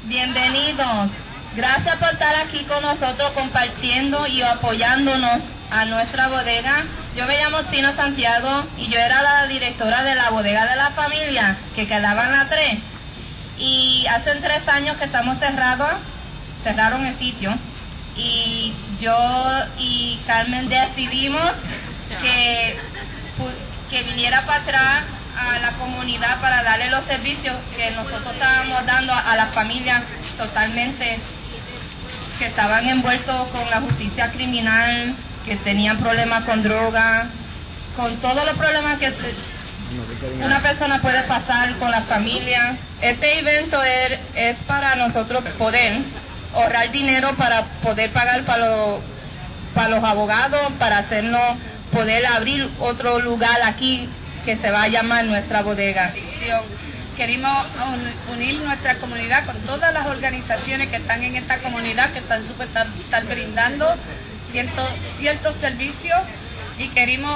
Bienvenidos. Gracias por estar aquí con nosotros compartiendo y apoyándonos a Nuestra Bodega. Yo me llamo Chino Santiago y yo era la directora de la bodega de la familia que quedaba en la 3. Y hace 3 años que estamos cerraron el sitio. Y yo y Carmen decidimos que viniera para atrás a la comunidad para darle los servicios que nosotros estábamos dando a las familias totalmente que estaban envueltos con la justicia criminal, que tenían problemas con droga, con todos los problemas que una persona puede pasar con la familia. Este evento es para nosotros poder ahorrar dinero para poder pagar para los abogados, para hacernos poder abrir otro lugar aquí que se va a llamar Nuestra Bodega. Queremos unir nuestra comunidad con todas las organizaciones que están en esta comunidad, que están estar brindando ciertos servicios, y queremos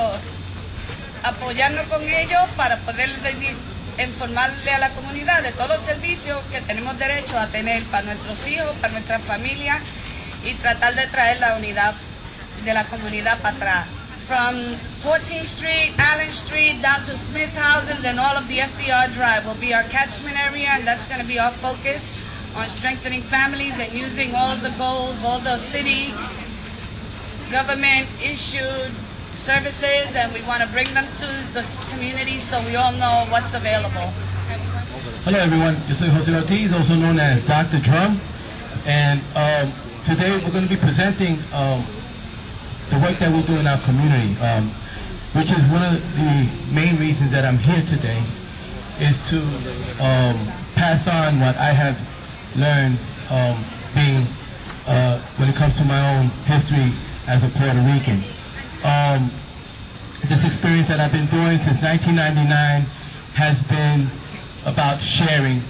apoyarnos con ellos para poder informarle a la comunidad de todos los servicios que tenemos derecho a tener para nuestros hijos, para nuestra familia, y tratar de traer la unidad de la comunidad para atrás. From 14th Street, Allen Street, down to Smith Houses, and all of the FDR Drive will be our catchment area, and that's going to be our focus on strengthening families and using all the goals, all the city government-issued services, and we want to bring them to the community so we all know what's available. Hello everyone, yo soy Jose Ortiz, also known as Dr. Drum, and today we're going to be presenting the work that we do in our community, which is one of the main reasons that I'm here today, is to pass on what I have learned when it comes to my own history as a Puerto Rican. This experience that I've been doing since 1999 has been about sharing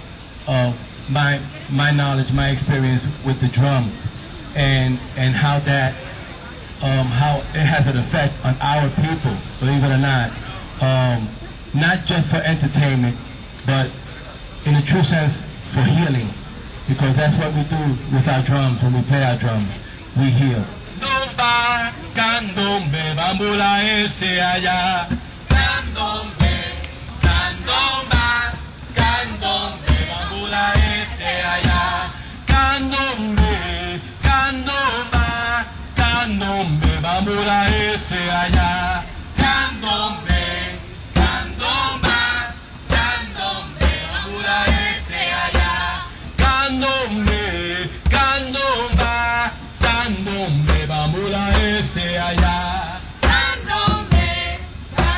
my knowledge, my experience with the drum, and how that how it has an effect on our people, believe it or not just for entertainment, but in a true sense for healing, because that's what we do with our drums. When we play our drums, we heal. Candombe, bambula ese allá. Candombe, candomba, candombe, bambula ese allá. Candombe, candomba, candombe, bambula ese allá. Candombe, candomba, candombe, bambula ese allá. Candombe, candomba, candombe, bambula ese allá. Candombe, candomba,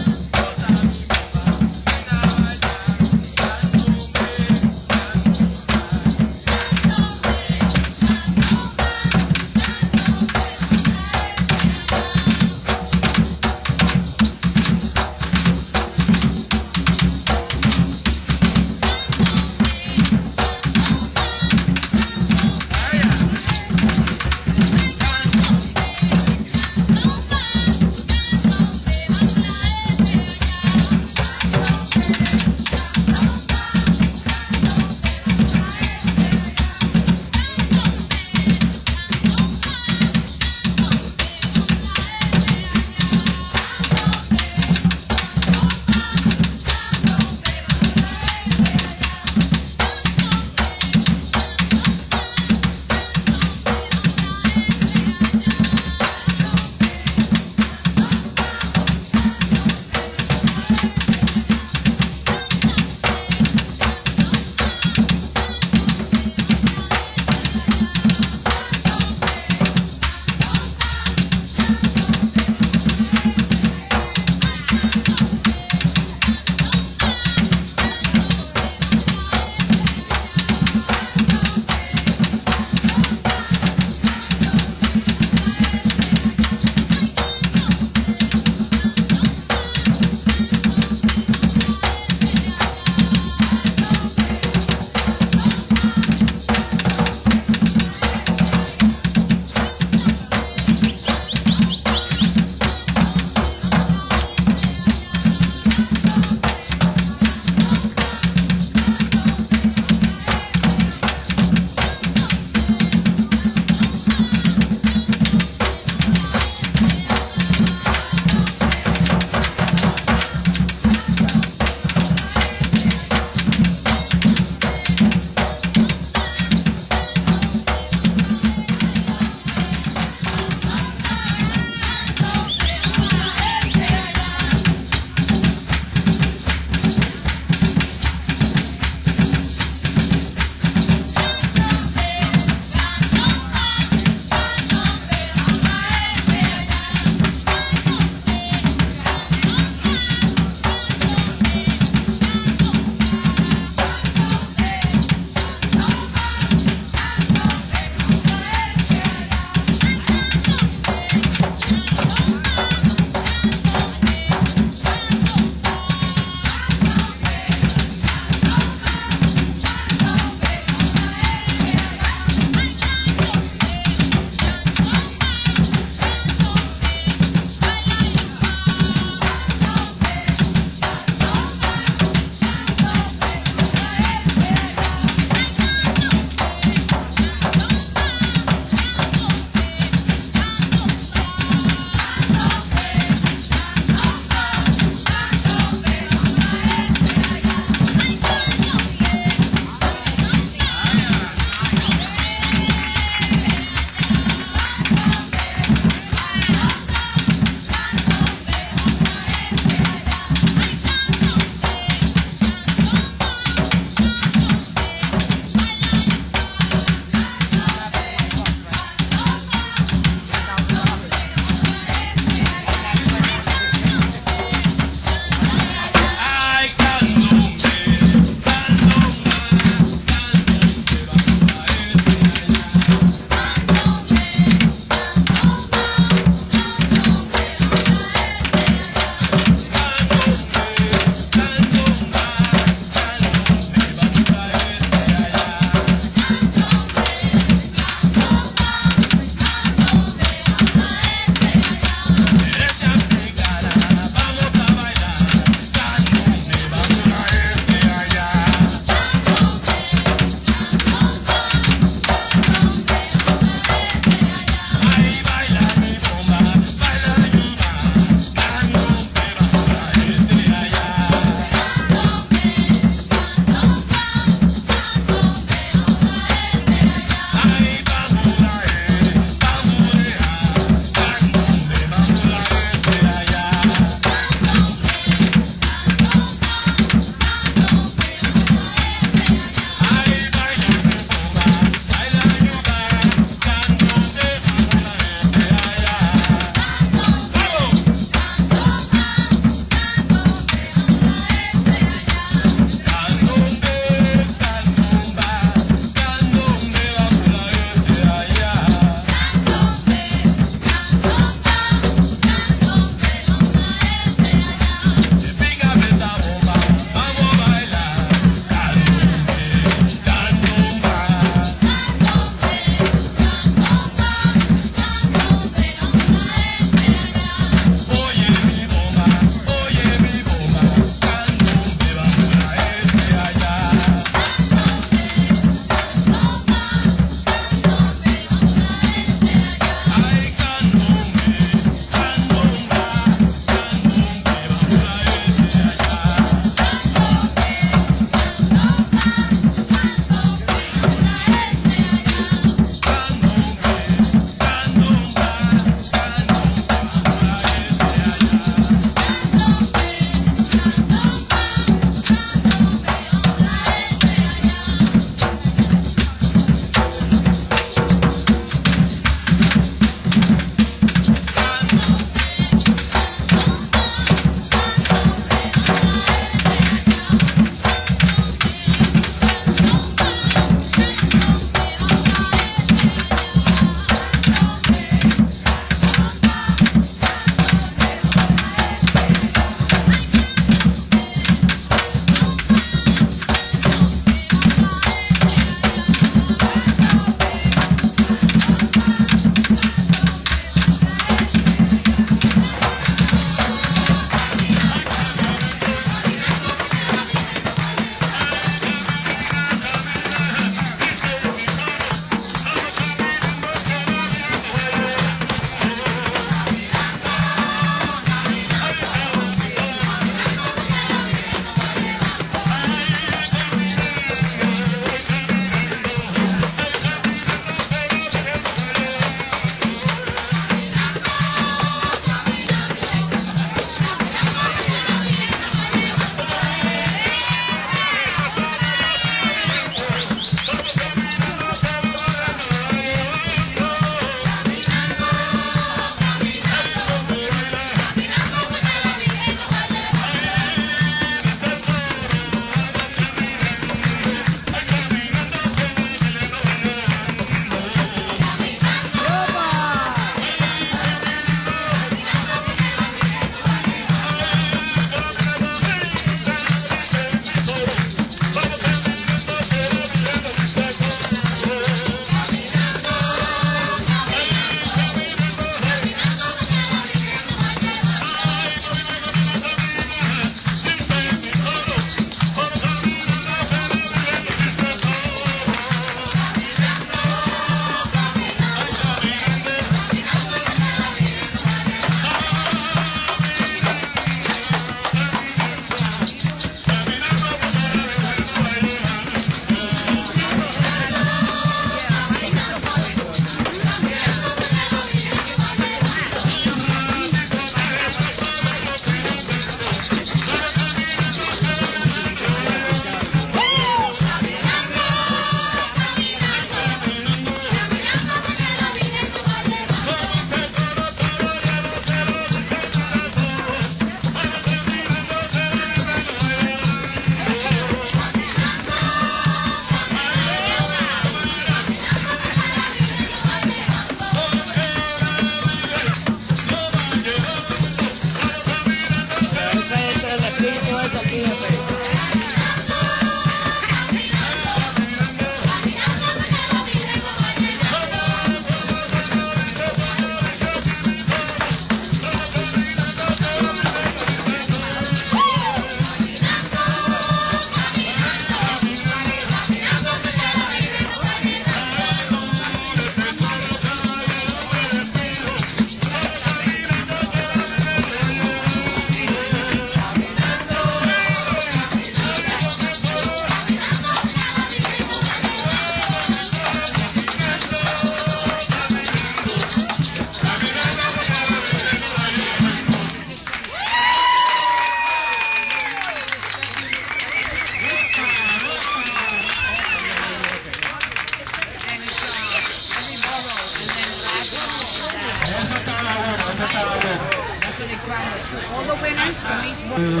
background with all the winners from each book.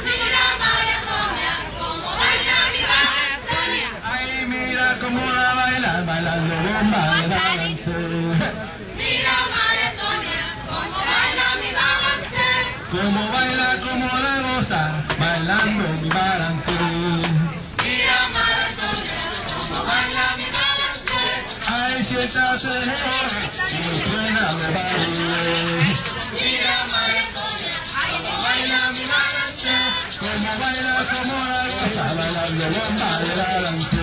Ay, mira cómo la baila, bailando bomba de balance. Mira María Antonia, cómo baila mi balance. Como baila, como la goza, bailando mi balance. Mira María Antonia, cómo baila mi balance. Ay, siéntate, y me suena de baile. Mira María Antonia, cómo baila mi balance. Como baila, como la goza, bailando bomba de balance.